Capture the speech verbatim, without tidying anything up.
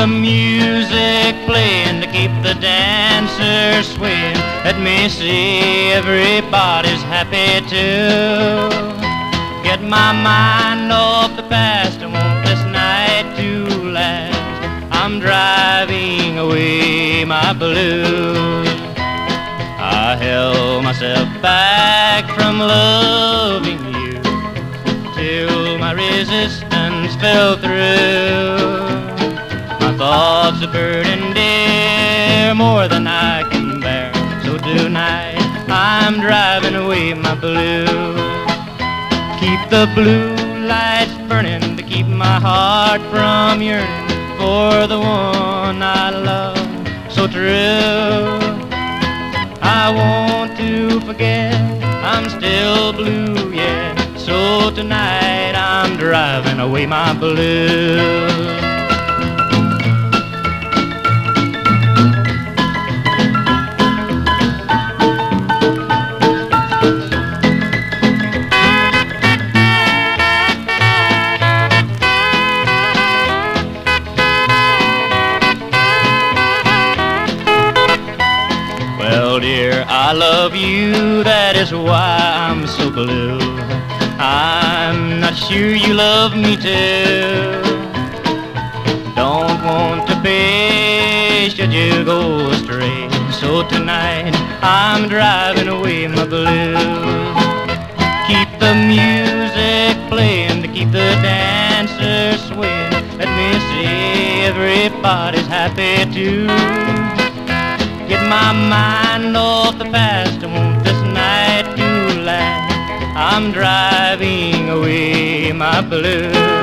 the music playing to keep the dancers swaying. Let me see everybody's happy too. Get my mind off the past, I want this night to last. I'm driving away my blues. I held myself back from loving you till my resistance fell through. My thoughts are burning dear, more than I can bear. So tonight I'm driving away my blues. Keep the blue lights burning to keep my heart from yearning for the one I love so true. I want to forget I'm still blue, yeah. So tonight I'm driving away my blues. Well, dear, I love you, that is why I'm so blue. I'm not sure you love me too. Don't want to be should you go astray. So tonight I'm driving away my blues. Keep the music playing to keep the dancers swaying. Let me see everybody's happy too. Get my mind off the past, I want this night to last. I'm driving away my blues.